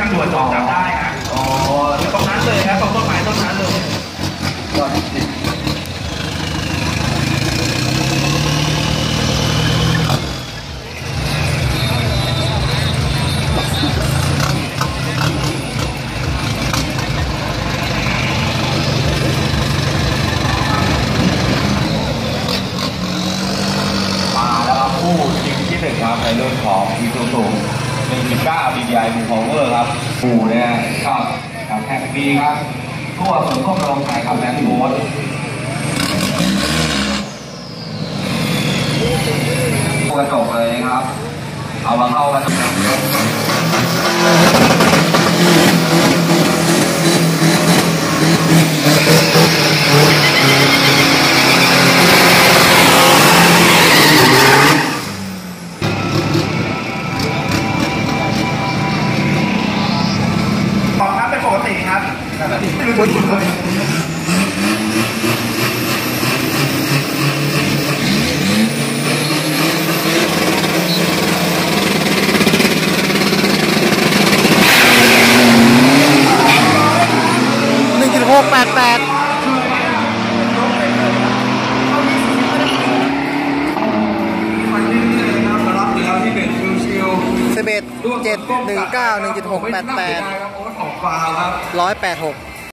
างด่วนจอดจับได้ฮะอ๋อตรงนั้นเลยครับตรงต้นไม้ต้นนั้นเลยยอดจริงผู้ชิงที่1ครับในรุ่นของ Isuzu 1.9 DDI Blue Power ครับผู้เนี่ยก็กับแท็กบีครับทั่วส่วนควบรองไทยกับแลนด์โบ๊ทกระจกเลยครับเอามาเข้ากันปกติครับไม่รู้จะพูดเลย 1.68811 7 19 1.688 186